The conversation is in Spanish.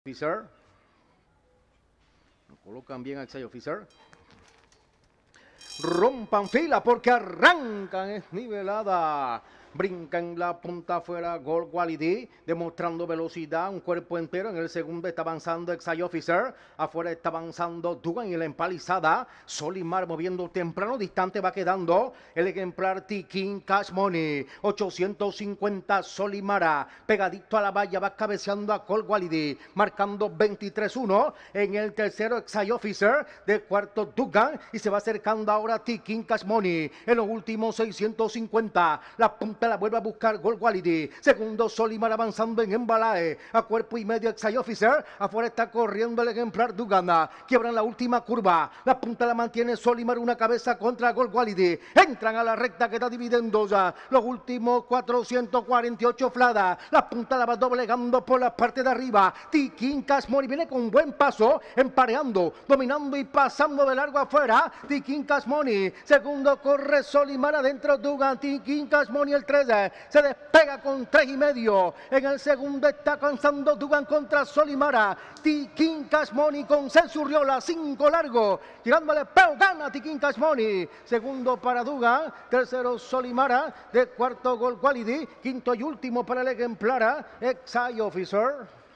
Officer. Lo colocan bien a Exai Officer. Rompan fila porque arrancan, es nivelada. Brinca en la punta afuera, Gold Quality, demostrando velocidad, un cuerpo entero. En el segundo está avanzando Exai Officer, afuera está avanzando Dugan y la empalizada. Solimar moviendo temprano, distante va quedando el ejemplar T-King Cash Money. 850 Solimara, pegadito a la valla, va cabeceando a Gold Quality, marcando 23-1. En el tercero Exai Officer, de cuarto Dugan, y se va acercando ahora T-King Cash Money. En los últimos 650, la punta la vuelve a buscar Gold Quality. Segundo Solimar avanzando en embalaje. A cuerpo y medio Exai Officer. Afuera está corriendo el ejemplar Dugana. Quiebran la última curva. La punta la mantiene Solimar, una cabeza contra Gold Quality. Entran a la recta que está dividiendo ya los últimos 448 Flada. La punta la va doblegando por la parte de arriba. T-King Cash Money viene con buen paso, empareando, dominando y pasando de largo afuera. T-King Cash Money. Segundo corre Solimar adentro Dugan. T-King Cash Money el 13, se despega con 3,5. En el segundo está alcanzando Dugan contra Solimara. T-King Cash Money con Celso Urriola, 5 largo, tirándole pero gana T-King Cash Money. Segundo para Dugan, tercero Solimara, de cuarto Gold Quality, quinto y último para el ejemplar Exai Officer.